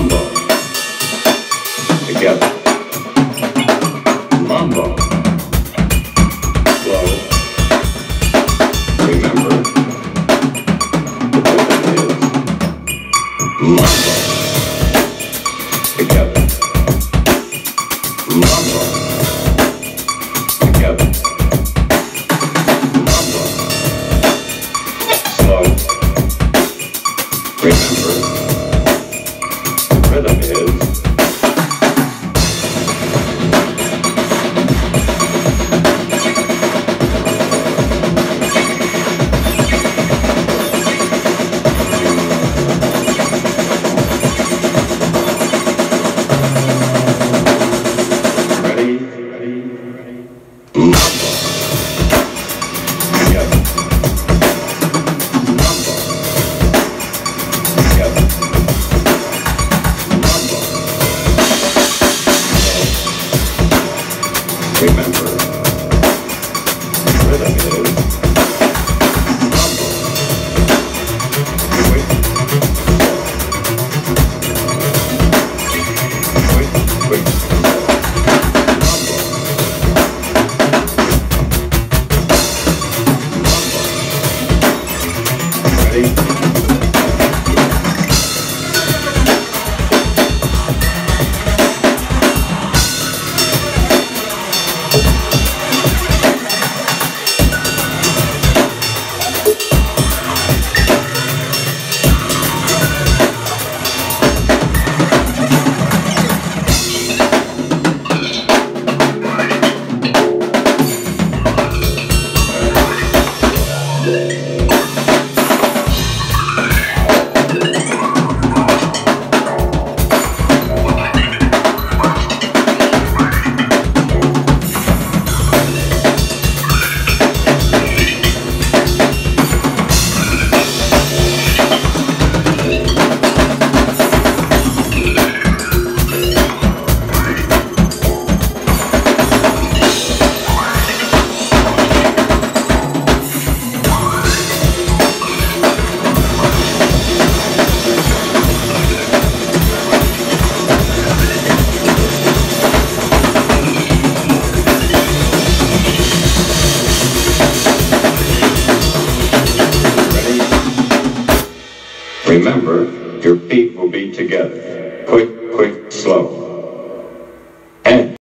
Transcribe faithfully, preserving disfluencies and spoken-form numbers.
Together. Mambo. Slow. Remember, the rhythm is mambo. Together. Mambo. Together. Mambo. Slow. Remember, the rhythm is remember, rhythm is mambo. Wait, wait, wait, mambo. Mambo. Ready? Remember, your feet will be together. Quick.